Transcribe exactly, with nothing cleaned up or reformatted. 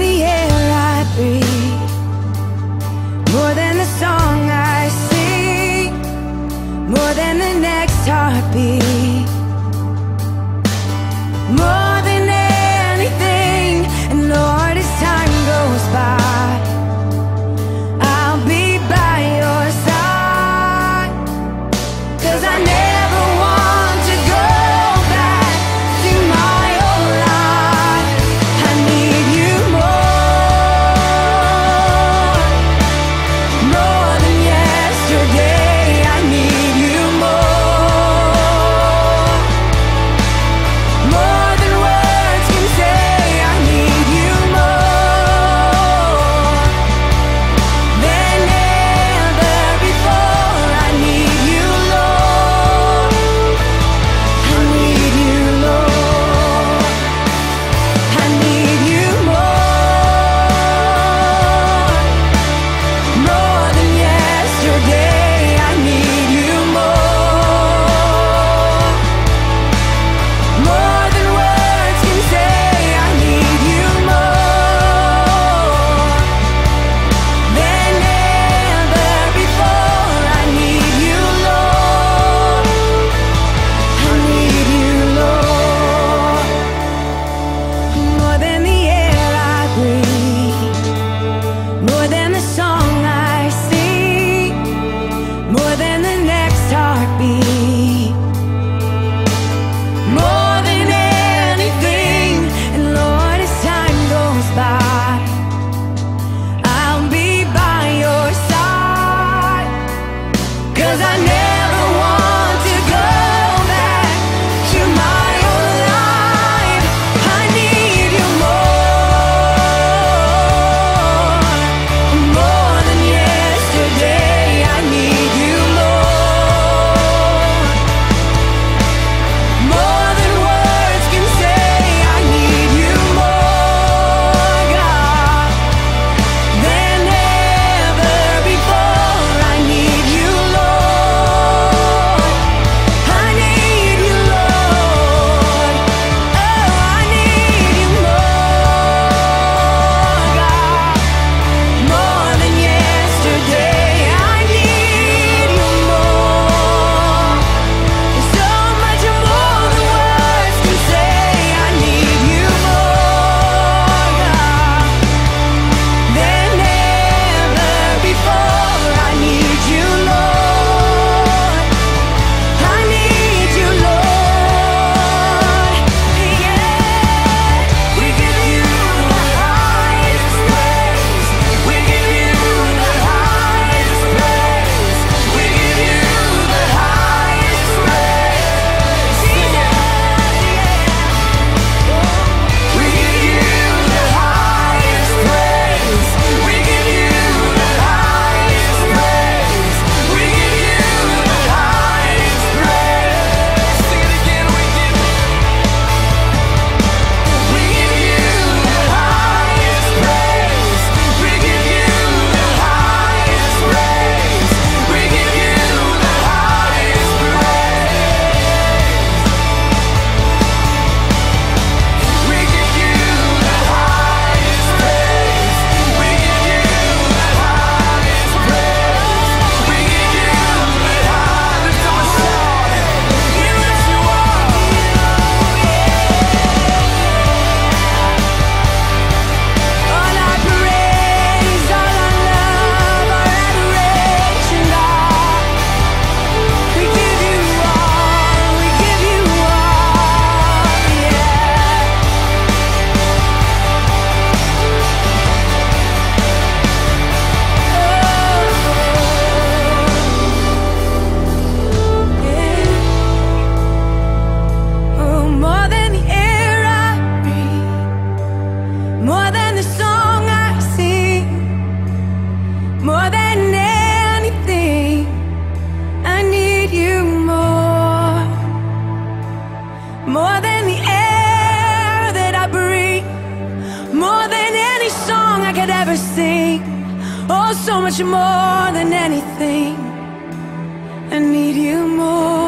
the air I breathe, more than the song I sing, more than the next heartbeat, more than anything. And Lord, as time goes by, I'll be by your side, 'cause I never want to go back to my old life. I need you more, more than yesterday. I need you more, more than words can say. I need you more than ever before. I need you, Lord. I need you, Lord. I need you more, more than yesterday. I need you more, more than words can say. I need you more than ever before. I need you, Lord. I need you, Lord. More than the air I breathe, more than the song I sing, more than the next heartbeat, more than anything. And Lord, as time goes by, I'll be by your side, 'cause I never want to go back to my old life. I need you more, more than yesterday. I need you more, more than words can say. I need you more, God, than ever before. I need you, Lord. I need you, Lord. Oh, I need you more, God, more than yesterday. I need you more, so much more than words can say. I need you more, God, than ever before. I need you, Lord. I need you, Lord. Yeah, we give you the highest praise. We give you the highest praise. We give you the highest praise. We give you the highest praise. We give you the highest praise. We give you the highest praise. Sing it again. We give you. We give you the highest praise. We give you the highest praise. We give you the highest praise. We give you the highest praise. We give you the highest praise. We give you the highest praise. You lift you up. All our praise, all our love, our adoration, God. We give you all, we give you all, yeah. Oh, yeah. Oh, more than the air I breathe, more than the song I sing, more than anything. I need you more, more than the air that I breathe, more than any song I could ever sing. Oh, so much more than anything. I need you more.